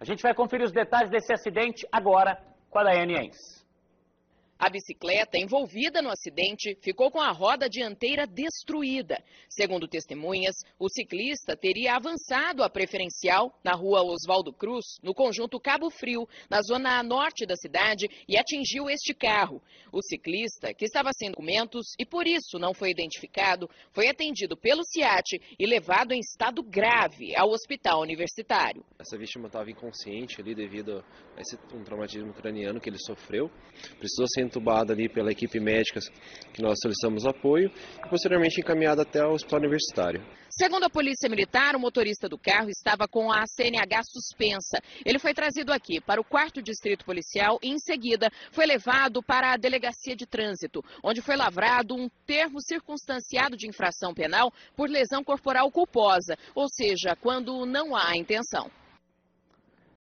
A gente vai conferir os detalhes desse acidente agora com a Daiane Enz. A bicicleta envolvida no acidente ficou com a roda dianteira destruída. Segundo testemunhas, o ciclista teria avançado a preferencial na rua Oswaldo Cruz, no conjunto Cabo Frio, na zona norte da cidade, e atingiu este carro. O ciclista, que estava sem documentos e por isso não foi identificado, foi atendido pelo SIAT e levado em estado grave ao hospital universitário. Essa vítima estava inconsciente ali devido a esse traumatismo craniano que ele sofreu. Precisou ser entubada ali pela equipe médica que nós solicitamos apoio e posteriormente encaminhada até o hospital universitário. Segundo a Polícia Militar, o motorista do carro estava com a CNH suspensa. Ele foi trazido aqui para o 4º Distrito Policial e, em seguida, foi levado para a Delegacia de Trânsito, onde foi lavrado um termo circunstanciado de infração penal por lesão corporal culposa, ou seja, quando não há intenção.